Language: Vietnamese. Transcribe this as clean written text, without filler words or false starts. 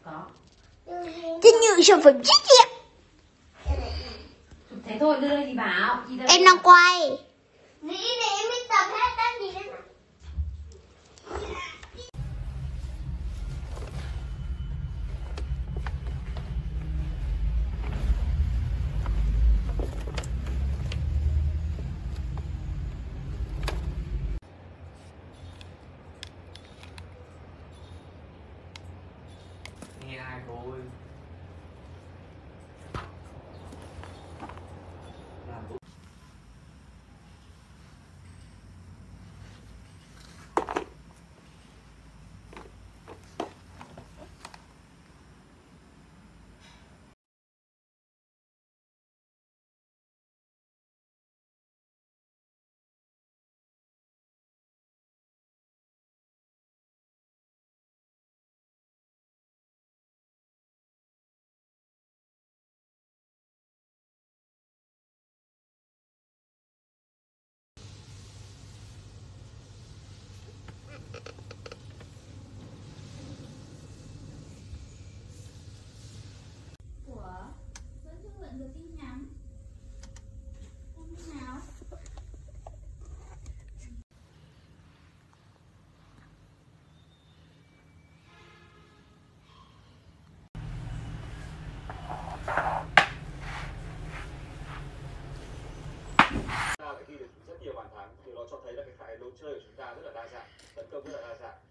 Có. Thế nhưng sản phẩm rất đẹp. Chụp thế thôi, đưa đây thì bảo. Em đang quay. Nghĩ để mình tập hết tên gì đấy. Nghe ai thôi. Làm tốt. Vẫn chưa nhận được tin nhắn. Không biết nào. Ghi được rất nhiều bàn thắng, điều đó cho thấy là cái khả năng đấu chơi của chúng ta rất là đa dạng, tấn công rất là đa dạng.